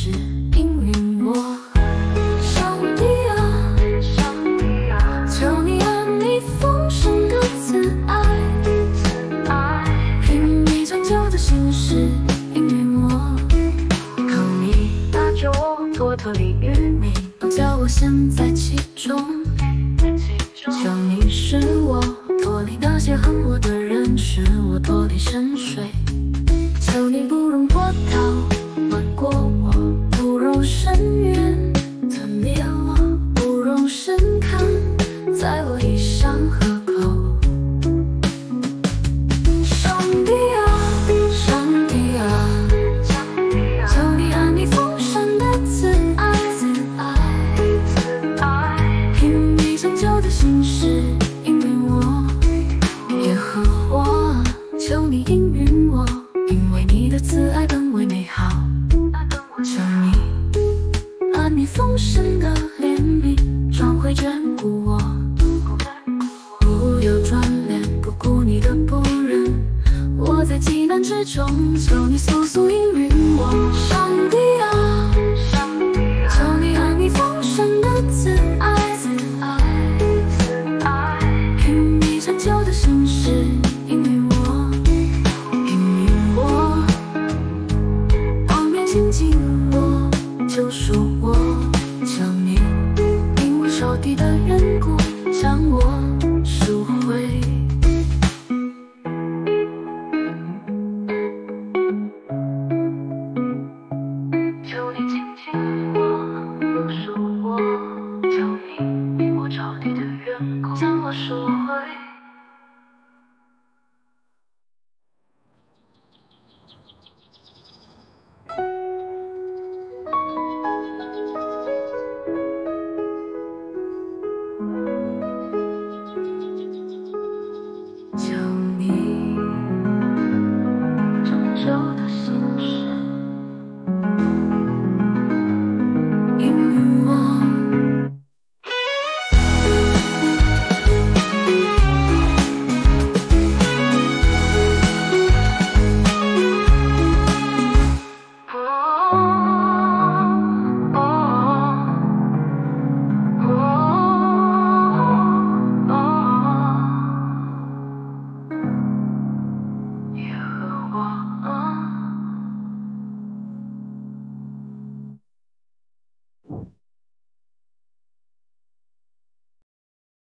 事应允我。上帝啊，求你按你丰盛的慈爱，凭你长久的心事应允我。靠你大救托特利于你，叫我陷在其中。求你使我脱离那些恨我的人，使我脱离深水。求你不容波涛漫过我，不容深渊吞灭我，不容深坑在我衣裳河口。上帝啊，求你按你丰盛的慈爱，凭你长久的心事应允我。耶和华，求你应允我，因为你的慈爱本为美好。求你按你丰盛的怜悯转回眷顾我，不要转脸不顾你的仆人。我在极难之中，求你速速应允我。上帝啊，求你按你丰盛的慈爱，凭你长久的心事应允我，亲近我，救赎我，求你因为仇敌的缘故将我赎回。求你亲近我，救赎我，求你因我仇敌的缘故将我赎回。求你拯救他。